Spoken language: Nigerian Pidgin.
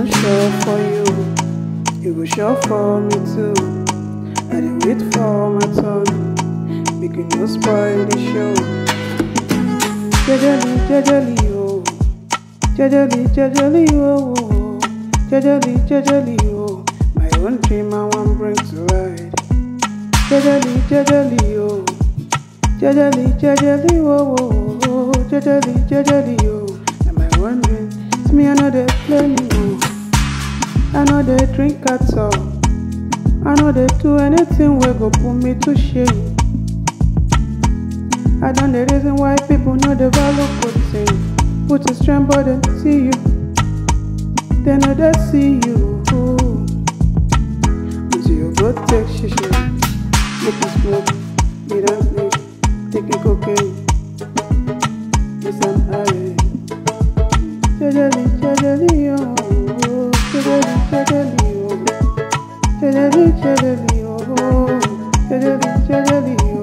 don't sure for you, you go sure for me too. I dey wait for my turn, make you no spoil the show. Jejely, jejely, oh, jejely, jejely, oh, jejely, jejely, oh, my own dream I want bring to light. Jejely, jejely, oh, jejely, jejely, oh, jejely, jejely, oh, now my one dream. It's me, I know they play me, oh, I know they drink at all, I know they do anything wey go put me to shame. I don't the reason why people know the value good thing. Put a strength but they see you, they know they see you. Until you go take shisha, make you smoke, be that sleep, taking cocaine, listen high. Jejely, jejely, oh, jejely, jejely, oh, jejely, jejely, oh, jejely, jejely, oh.